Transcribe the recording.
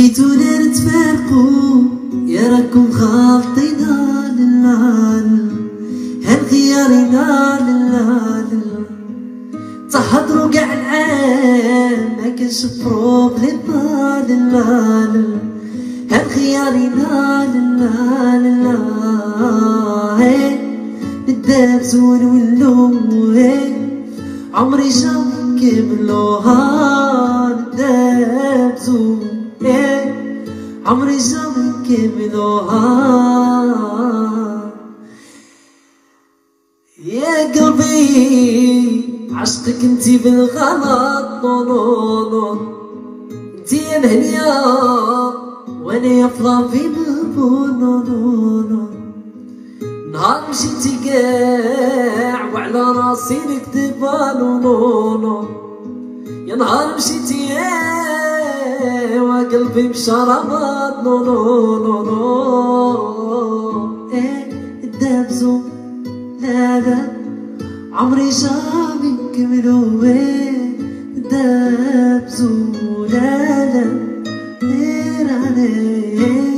جيتونا نتفارقو يا راكم خالطينا للعالم هالخيارنا للعالم تحضروا قاع العام ما كانش بروبليم للعالم هالخيارنا للعالم ندابزو ونولو عمري جاب كملوها ندابزو عمري جاب كملوها يا قلبي عشقك انتي بالغلط نو نو نو انتي يا مهنية وانا يا فلافي بالبون نو نو نو نهار مشيتي قاع وعلى راسي نكتب نو نو نو يا نهار مشيتي وقلبي مشى رماد نو نو نو نو الدابزو لا لا عمري جامي نكملو الدابزو لا لا